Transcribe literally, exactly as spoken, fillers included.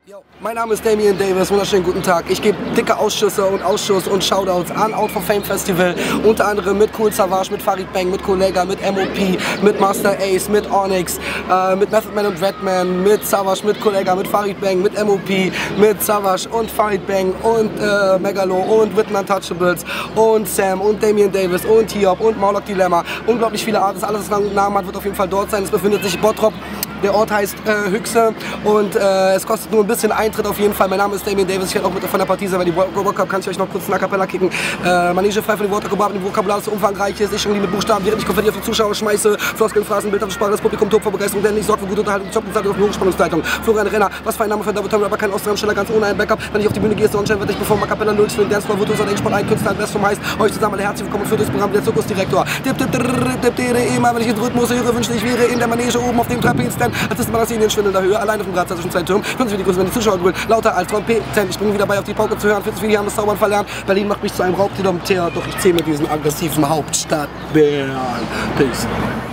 Yo, mein Name ist Damian Davis, wunderschönen guten Tag. Ich gebe dicke Ausschüsse und Ausschuss und Shoutouts an Out for Fame Festival, unter anderem mit Kool Savas, mit Farid Bang, mit Kollega, mit M O P, mit Master Ace, mit Onyx, äh, mit Method Man und Redman, mit Savas, mit Kollega, mit Farid Bang, mit M O P, mit Savas und Farid Bang und äh, Megalo und Witten Untouchables und Sam und Damian Davis und Hiob und Moloch Dilemma. Unglaublich viele Artists, alles was einen Namen hat, wird auf jeden Fall dort sein. Es befindet sich in Bottrop. Der Ort heißt äh, Hüchse und äh, es kostet nur ein bisschen Eintritt auf jeden Fall. Mein Name ist Damian Davis, ich werde auch mit von der Partie sein, weil die World Cup kann ich euch noch kurz in A Cappella kicken. Äh, Manege frei von den Wortakrobaten, die Vokabular so umfangreich ist. Ich schon die mit Buchstaben, während ich Konfetti auf die Zuschauer schmeiße. Floskeln, Phrasen, bildhafte Sprache, das Publikum tobt vor Begeisterung, denn ich sorge für gute Unterhaltung. Job und sage auf Hochspannungsleitung. Florian Renner, was für ein Name für Double Time, aber kein Ausdramsteller, ganz ohne ein Backup. Wenn ich auf die Bühne gehe, ist Sonnenschein, werde ich bevor A Cappella Lyrics für den Dancefloor, wird unser Endsport ein Künstler, Best vom heißt. Euch zusammen alle herzlich willkommen für das Programm, der Zirkusdirektor. Tipp, tipp, tipp, tipp, tipp, immer wenn ich den Rhythmus höre, wünschte ich wäre in der Manege oben auf dem Trapez, denn als ist man das in den schwindelnder Höhe, alleine vom Graz zwischen zwei Türmen. Können Sie die Größe, wenn die Zuschauer grühlen, lauter als Trompeten. Ich bin wieder bei auf die Pauke zu hören, vierzig viele haben das Zaubern verlernt. Berlin macht mich zu einem Raubtier, doch ich zähle mit diesen aggressiven Hauptstadtbären. Peace.